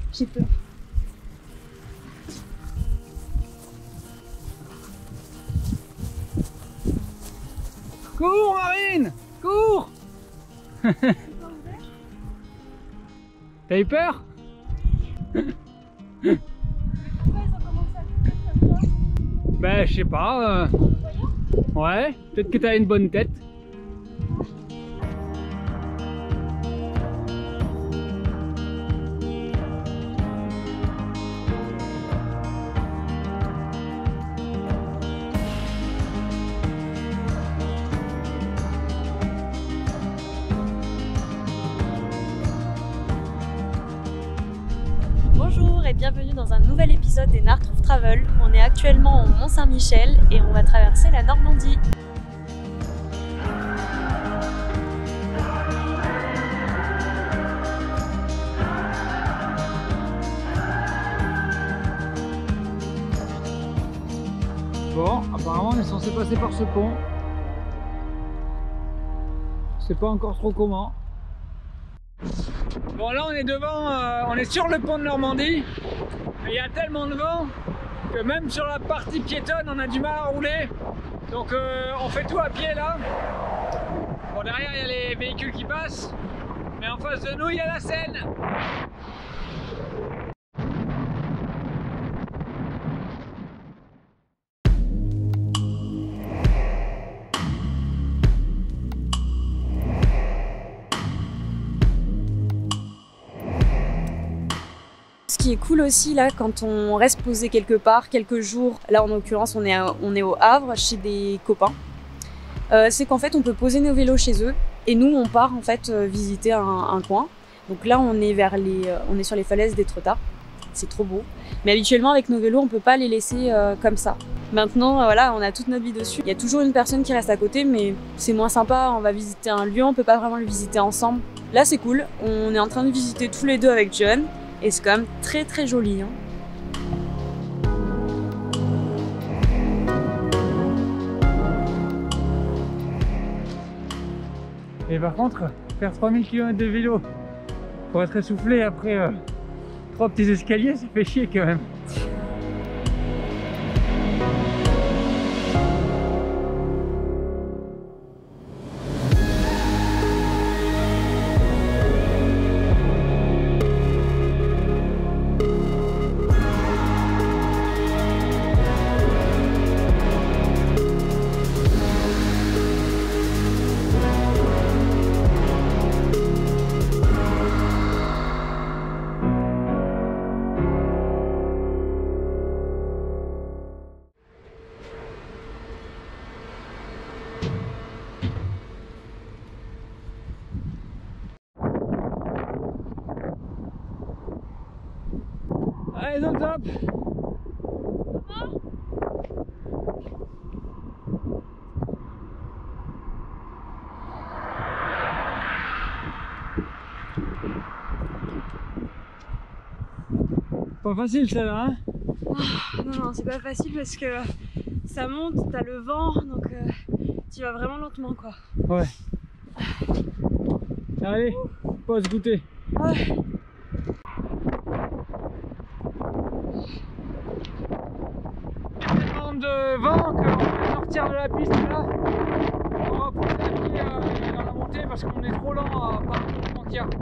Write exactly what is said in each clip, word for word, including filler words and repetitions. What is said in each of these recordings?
J'ai peur. Cours Marine, cours. T'as eu peur? Pourquoi ils ont commencé à courir comme ça? Ben je sais pas. Euh... Ouais, peut-être que t'as une bonne tête. Bonjour et bienvenue dans un nouvel épisode des Nartrouve Travel. On est actuellement au Mont-Saint-Michel et on va traverser la Normandie. Bon, apparemment on est censé passer par ce pont. Je sais pas encore trop comment. Bon là on est devant, euh, on est sur le pont de Normandie. Il y a tellement de vent que même sur la partie piétonne on a du mal à rouler. Donc euh, on fait tout à pied là. Bon derrière il y a les véhicules qui passent. Mais en face de nous il y a la Seine. Ce qui est cool aussi là, quand on reste posé quelque part, quelques jours, là en l'occurrence on est, à, on est au Havre chez des copains, euh, c'est qu'en fait on peut poser nos vélos chez eux et nous on part en fait euh, visiter un, un coin. Donc là on est, vers les, euh, on est sur les falaises d'Étretat, c'est trop beau. Mais habituellement avec nos vélos on peut pas les laisser euh, comme ça. Maintenant euh, voilà, on a toute notre vie dessus. Il y a toujours une personne qui reste à côté mais c'est moins sympa, on va visiter un lieu, on peut pas vraiment le visiter ensemble. Là c'est cool, on est en train de visiter tous les deux avec John. Et c'est quand même très très joli. Hein. Et par contre, faire trois mille kilomètres de vélo pour être essoufflé après euh, trois petits escaliers, ça fait chier quand même. Allez, non top. Pas facile celle-là, hein? Oh, non, non, c'est pas facile parce que ça monte, t'as le vent, donc euh, tu vas vraiment lentement quoi. Ouais. Allez, pause goûter. Ouais. Tellement de vent qu'on va sortir de la piste là. On va pousser à pied euh, dans la montée parce qu'on est trop lent à part le mouvement qu'il y a.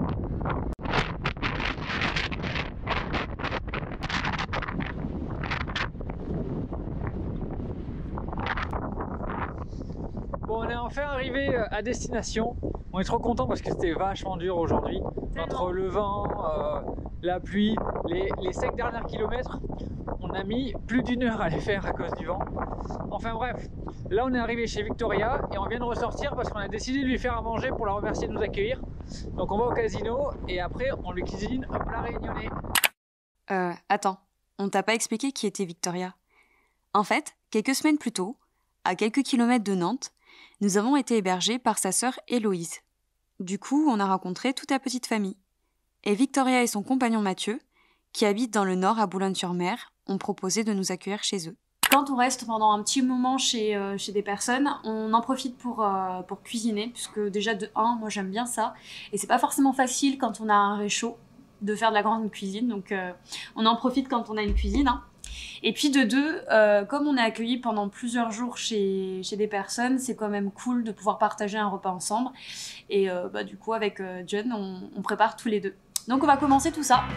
Bon, on est enfin arrivé à destination. On est trop content parce que c'était vachement dur aujourd'hui. Entre le vent, euh, la pluie, les, les cinq derniers kilomètres, on a mis plus d'une heure à les faire à cause du vent. Enfin bref, là on est arrivé chez Victoria et on vient de ressortir parce qu'on a décidé de lui faire à manger pour la remercier de nous accueillir. Donc on va au casino et après on lui cuisine un plat réunionnais. Euh, attends, on t'a pas expliqué qui était Victoria. En fait, quelques semaines plus tôt, à quelques kilomètres de Nantes, nous avons été hébergés par sa sœur Héloïse. Du coup, on a rencontré toute la petite famille. Et Victoria et son compagnon Mathieu, qui habitent dans le nord à Boulogne-sur-Mer, ont proposé de nous accueillir chez eux. Quand on reste pendant un petit moment chez, euh, chez des personnes, on en profite pour, euh, pour cuisiner, puisque déjà de un, moi j'aime bien ça, et c'est pas forcément facile quand on a un réchaud, de faire de la grande cuisine, donc euh, on en profite quand on a une cuisine. Hein. Et puis de deux, euh, comme on est accueillis pendant plusieurs jours chez, chez des personnes, c'est quand même cool de pouvoir partager un repas ensemble. Et euh, bah, du coup, avec euh, John, on, on prépare tous les deux. Donc on va commencer tout ça.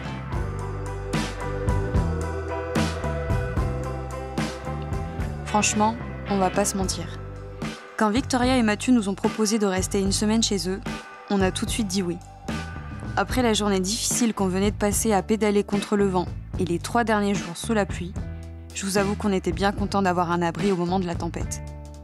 Franchement, on va pas se mentir. Quand Victoria et Mathieu nous ont proposé de rester une semaine chez eux, on a tout de suite dit oui. Après la journée difficile qu'on venait de passer à pédaler contre le vent et les trois derniers jours sous la pluie, je vous avoue qu'on était bien content d'avoir un abri au moment de la tempête.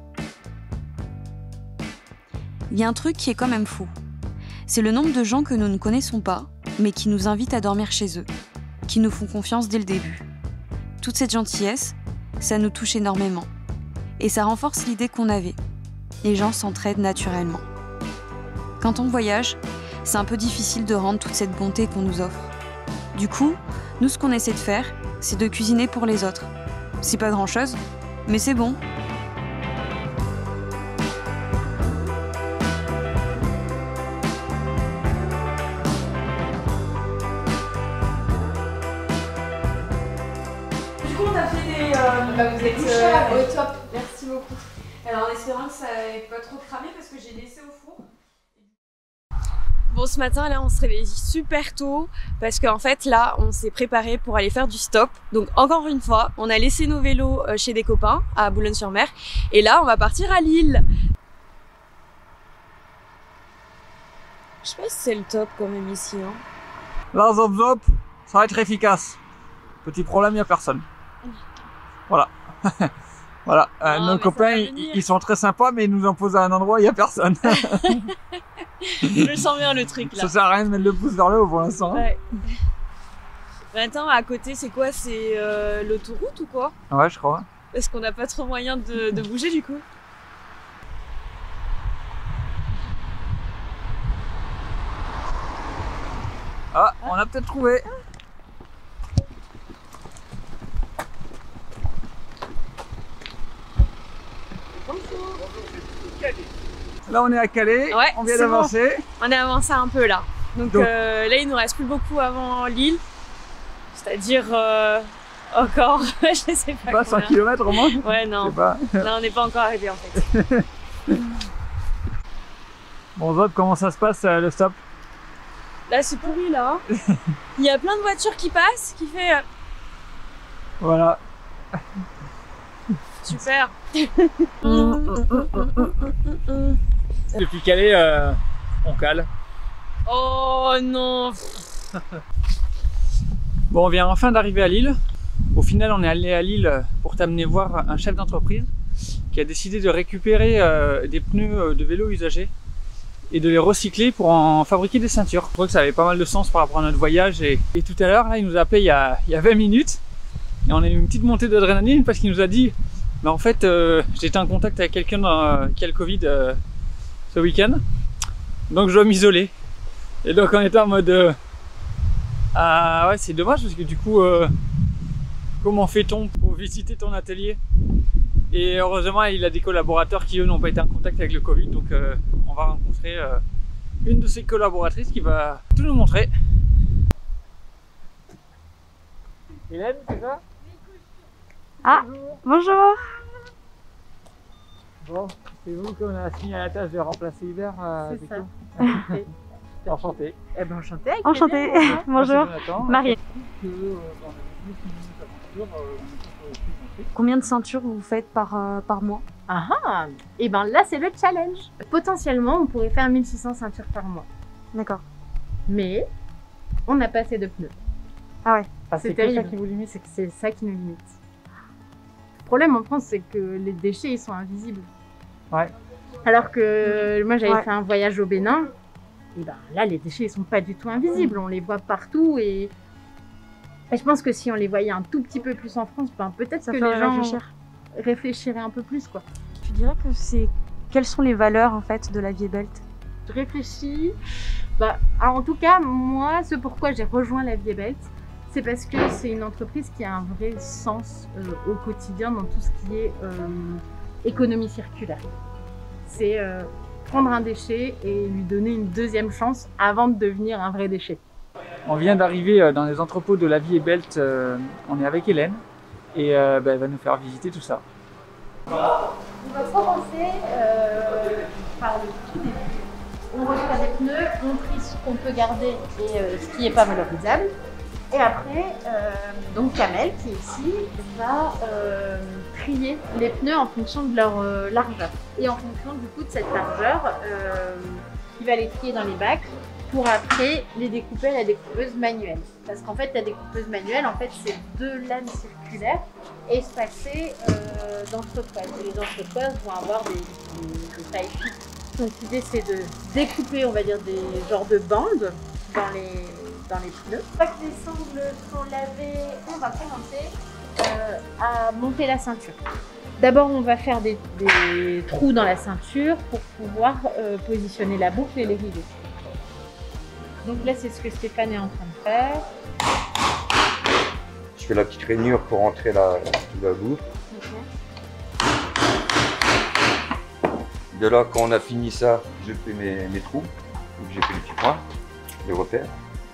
Il y a un truc qui est quand même fou. C'est le nombre de gens que nous ne connaissons pas, mais qui nous invitent à dormir chez eux, qui nous font confiance dès le début. Toute cette gentillesse, ça nous touche énormément. Et ça renforce l'idée qu'on avait. Les gens s'entraident naturellement. Quand on voyage, c'est un peu difficile de rendre toute cette bonté qu'on nous offre. Du coup, nous, ce qu'on essaie de faire, c'est de cuisiner pour les autres. C'est pas grand-chose, mais c'est bon. Du coup, on a fait des... Euh, bah, vous êtes euh, au top, merci beaucoup. Alors en espérant que ça n'ait pas trop cramé parce que j'ai laissé au four. Bon, ce matin là on se réveille super tôt parce qu'en fait là on s'est préparé pour aller faire du stop. Donc encore une fois, on a laissé nos vélos chez des copains à Boulogne-sur-Mer et là on va partir à Lille. Je sais pas si c'est le top quand même ici. Hein. Là, zop zop, ça va être efficace. Petit problème, il n'y a personne. Voilà. Voilà, euh, oh, nos copains, ils, ils sont très sympas, mais ils nous ont posé à un endroit où il n'y a personne. Je sens bien le truc là. Ça sert à rien de mettre le pouce vers le haut pour l'instant. Ouais. Mais attends, à côté, c'est quoi? C'est euh, l'autoroute ou quoi? Ouais, je crois. Parce qu'on n'a pas trop moyen de, de bouger du coup. Ah, on a peut-être trouvé. Là on est à Calais, ouais, on vient d'avancer. Bon. On a avancé un peu là. Donc, Donc euh, là il nous reste plus beaucoup avant Lille. C'est-à-dire euh, encore, je sais pas Pas cent kilomètres au moins. Ouais non, pas. Là on n'est pas encore arrivé en fait. Bon Zop, comment ça se passe euh, le stop? Là c'est pourri là. Il y a plein de voitures qui passent, qui fait... Euh... Voilà. Super. Depuis Calais, euh, on cale. Oh non. Bon, on vient enfin d'arriver à Lille. Au final, on est allé à Lille pour t'amener voir un chef d'entreprise qui a décidé de récupérer euh, des pneus de vélo usagés et de les recycler pour en fabriquer des ceintures. Je crois que ça avait pas mal de sens par rapport à notre voyage. Et, et tout à l'heure, là, il nous a appelé il y a, il y a vingt minutes et on a eu une petite montée d'adrénaline parce qu'il nous a dit mais en fait, euh, j'étais en contact avec quelqu'un euh, qui a le Covid euh, ce week-end, donc je dois m'isoler. Et donc on était en mode, euh, ah ouais, c'est dommage parce que du coup, euh, comment fait-on pour visiter ton atelier? Et heureusement, il a des collaborateurs qui eux n'ont pas été en contact avec le Covid, donc euh, on va rencontrer euh, une de ses collaboratrices qui va tout nous montrer. Hélène, c'est ça? Ah, bonjour. Bon, c'est vous qu'on a signé à la tâche de remplacer Hubert. Euh, c'est ça. Enchanté. Eh ben enchanté. Avec enchanté. plaisir, bonjour. Marie. Que, euh, on a dix minutes d'aventure, euh, on est sur Combien de ceintures vous faites par, euh, par mois? Ah ah. Et ben là c'est le challenge. Potentiellement on pourrait faire mille six cents ceintures par mois. D'accord. Mais on n'a pas assez de pneus. Ah ouais. Ah, c'est terrible. ça qui vous limite, c'est que c'est ça qui nous limite. Le problème en France, c'est que les déchets, ils sont invisibles. Ouais. Alors que moi, j'avais Ouais. fait un voyage au Bénin, et ben là, les déchets, ils sont pas du tout invisibles. On les voit partout et... et je pense que si on les voyait un tout petit peu plus en France, ben peut-être Ça que ferait les gens réfléchir. réfléchiraient un peu plus, quoi. Tu dirais que c'est... Quelles sont les valeurs en fait de la Vieibelt? Je réfléchis. Bah, alors, en tout cas, moi, ce pourquoi j'ai rejoint la Vieibelt, c'est parce que c'est une entreprise qui a un vrai sens euh, au quotidien dans tout ce qui est euh, économie circulaire. C'est euh, prendre un déchet et lui donner une deuxième chance avant de devenir un vrai déchet. On vient d'arriver dans les entrepôts de la Vieibelt. Euh, on est avec Hélène et euh, bah, elle va nous faire visiter tout ça. On va commencer euh, par le tout début. On reçoit des pneus, on trie ce qu'on peut garder et euh, ce qui n'est pas valorisable. Et après, euh, donc Kamel, qui est ici, va euh, trier les pneus en fonction de leur euh, largeur. Et en fonction du coup de cette largeur, euh, il va les trier dans les bacs pour après les découper à la découpeuse manuelle. Parce qu'en fait, la découpeuse manuelle, en fait, c'est deux lames circulaires espacées euh, d'entrepoises. Et les entrepoises vont avoir des, des, des tailles fixes. Donc l'idée, c'est de découper, on va dire, des genres de bandes dans les, dans les pneus. Une fois que les sangles sont lavées, on va commencer euh, à monter la ceinture. D'abord, on va faire des, des trous dans la ceinture pour pouvoir euh, positionner la boucle et les rivets. Donc là, c'est ce que Stéphane est en train de faire. Je fais la petite rainure pour rentrer la, la boucle. Okay. De là, quand on a fini ça, je fais mes, mes trous. Donc j'ai fait les petits points, les repères.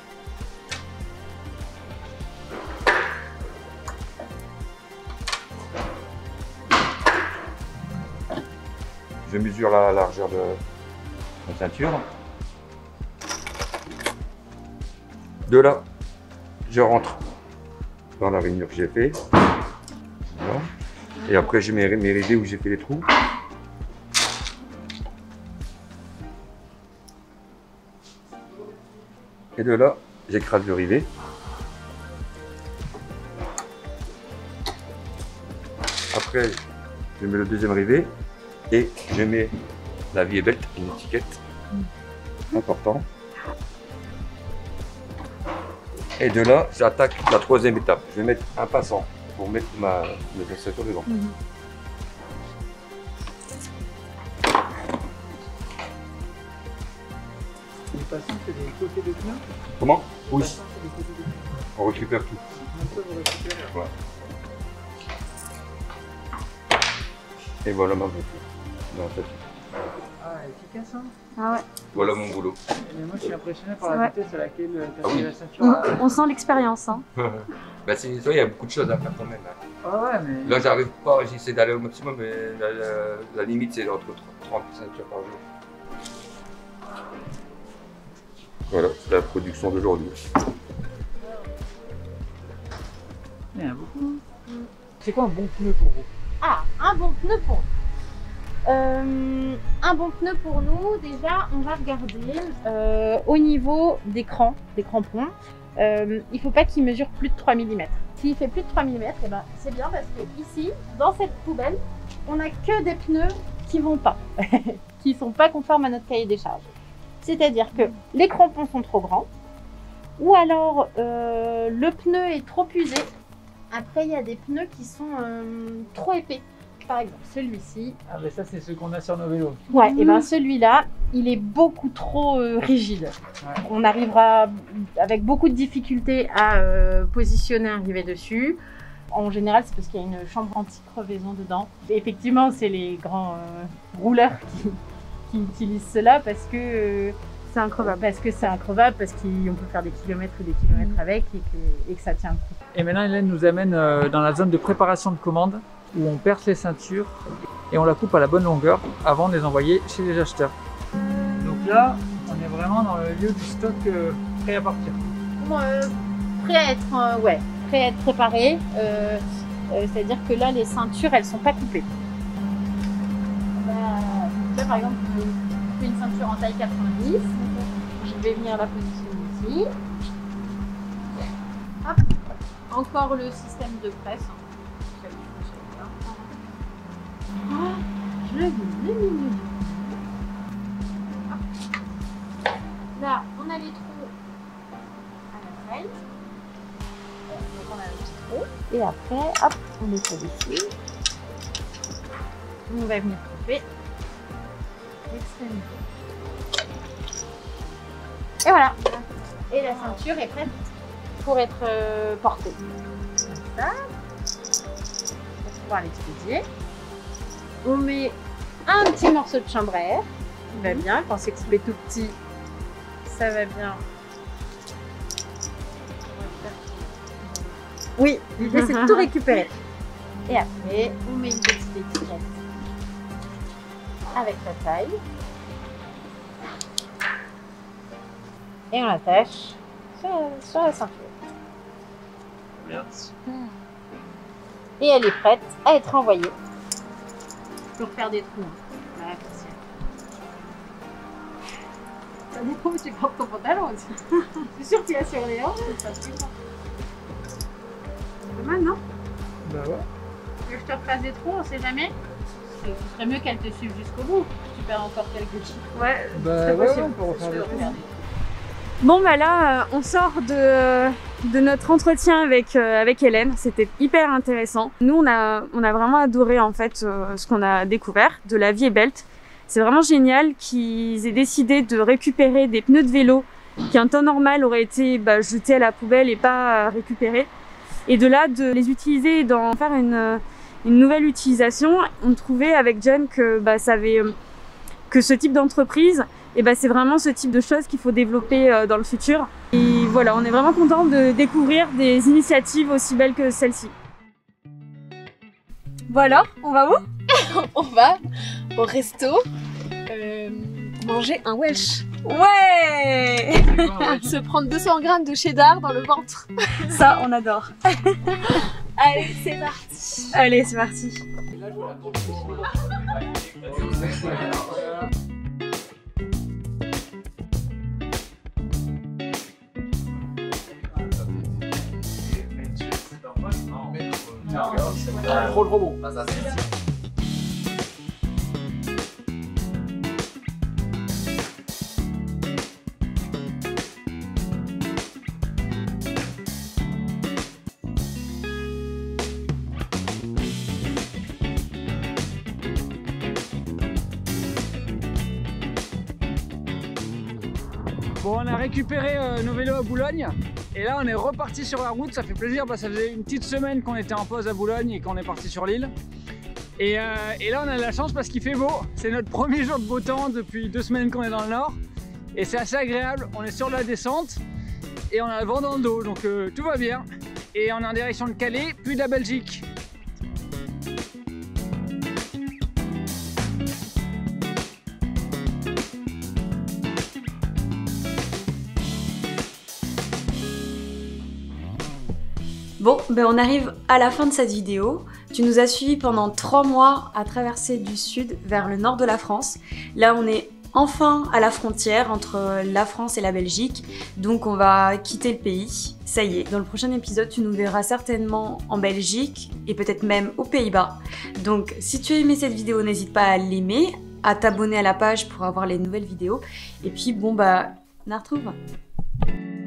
Je mesure la largeur de la ceinture. De là, je rentre dans la rainure que j'ai fait. Voilà. Et après, j'ai mes, mes rivets où j'ai fait les trous. Et de là, j'écrase le rivet. Après, je mets le deuxième rivet et je mets la Vieibelt, une étiquette importante. Et de là, j'attaque la troisième étape. Je vais mettre un passant pour mettre ma ceinture dedans. Mmh. Les passants, c'est des côtés de pneus? Comment? Les Oui. passants, c'est des côtés de pneus. On récupère tout. Donc ça, vous récupérez. Voilà. Et voilà ma boucle. Non, en fait, Ah, efficace, hein? Ah ouais. voilà mon boulot. Mais moi, je suis impressionné par la Ouais. vitesse à laquelle tu as Ah oui. fait la ceinture. On, on sent l'expérience. Hein. Bah, c'est, il y a beaucoup de choses à faire quand même. Hein. Ah ouais, mais... Là, j'arrive pas, j'essaie d'aller au maximum, mais la, la, la limite, c'est entre trente ceintures par jour. Voilà, c'est la production d'aujourd'hui. Il y en a beaucoup. C'est quoi un bon pneu pour vous? Ah, un bon pneu pour nous. Euh, un bon pneu pour nous, déjà, on va regarder euh, au niveau des crans, des crampons. Euh, il ne faut pas qu'il mesure plus de trois millimètres. S'il fait plus de trois millimètres, eh ben, c'est bien parce que ici, dans cette poubelle, on n'a que des pneus qui ne vont pas, qui ne sont pas conformes à notre cahier des charges. C'est-à-dire que les crampons sont trop grands, ou alors euh, le pneu est trop usé. Après, il y a des pneus qui sont euh, trop épais. Par exemple, celui-ci. Ah mais ça, c'est ce qu'on a sur nos vélos. Ouais, et ben celui-là, il est beaucoup trop euh, rigide. Ouais. On arrivera avec beaucoup de difficultés à euh, positionner un rivet dessus. En général, c'est parce qu'il y a une chambre anti-crevaison dedans. Et effectivement, c'est les grands euh, rouleurs qui, qui utilisent cela parce que euh, C'est incroyable. parce que c'est increvable, parce qu'on peut faire des kilomètres ou des kilomètres avec et que, et que ça tient le coup. Et maintenant, Hélène nous amène euh, dans la zone de préparation de commande où on perce les ceintures et on la coupe à la bonne longueur avant de les envoyer chez les acheteurs. Donc là, on est vraiment dans le lieu du stock euh, prêt à partir. Euh, prêt à être, euh, ouais, prêt à être préparé. Euh, euh, C'est-à-dire que là, les ceintures, elles sont pas coupées. Bah, là, par exemple, je fais une ceinture en taille quatre-vingt-dix. Je vais venir la positionner ici. Hop. Encore le système de presse. Ah, je vais l'éliminer. Là, on a les trous à la taille. Donc on a le petit trou. Et après, hop, on les fait ici. On va venir couper l'extrémité. Et voilà. Et la ceinture est prête pour être euh, portée. Comme ça. On va pouvoir l'expédier. On met un petit morceau de chambre à air qui va bien. Quand c'est coupé tout petit, ça va bien Oui, l'idée c'est de tout récupérer. Et après, on met une petite étiquette avec la taille. Et on l'attache sur, sur la ceinture. Merci. Et elle est prête à être envoyée. Pour faire des trous. Hein. Ouais, ça dépend où tu portes ton pantalon aussi. Je suis sûre qu'il y a sur les hanches, c'est pas plus. C'est pas mal, non? Bah ouais. Tu veux que je te refasse des trous, on sait jamais? Ce serait mieux qu'elle te suive jusqu'au bout. Tu perds encore quelques chiffres. Ouais, bah ouais, ouais, on peut refaire des trous. Bon bah là, on sort de, de notre entretien avec, euh, avec Hélène, c'était hyper intéressant. Nous, on a, on a vraiment adoré en fait euh, ce qu'on a découvert de la Vieibelt. C'est vraiment génial qu'ils aient décidé de récupérer des pneus de vélo qui en temps normal auraient été bah, jetés à la poubelle et pas euh, récupérés. Et de là, de les utiliser et d'en faire une, une nouvelle utilisation, on trouvait avec John que, bah, ça avait, que ce type d'entreprise, et bah, c'est vraiment ce type de choses qu'il faut développer euh, dans le futur. Et voilà, on est vraiment content de découvrir des initiatives aussi belles que celle-ci. Bon alors, on va où? On va au resto euh, manger un Welsh. Ouais. Se prendre deux cents grammes de cheddar dans le ventre. Ça, on adore. Allez, c'est parti. Allez, c'est parti. Trop trop bon. Bon, on a récupéré euh, nos vélos à Boulogne et là on est reparti sur la route. Ça fait plaisir parce que ça faisait une petite semaine qu'on était en pause à Boulogne et qu'on est parti sur l'île. Et, euh, et là on a de la chance parce qu'il fait beau. C'est notre premier jour de beau temps depuis deux semaines qu'on est dans le nord et c'est assez agréable. On est sur la descente et on a le vent dans le dos, donc euh, tout va bien. Et on est en direction de Calais puis de la Belgique. Bon, ben on arrive à la fin de cette vidéo. Tu nous as suivis pendant trois mois à traverser du sud vers le nord de la France. Là, on est enfin à la frontière entre la France et la Belgique. Donc, on va quitter le pays. Ça y est, dans le prochain épisode, tu nous verras certainement en Belgique et peut-être même aux Pays-Bas. Donc, si tu as aimé cette vidéo, n'hésite pas à l'aimer, à t'abonner à la page pour avoir les nouvelles vidéos. Et puis, bon, bah, on la retrouve.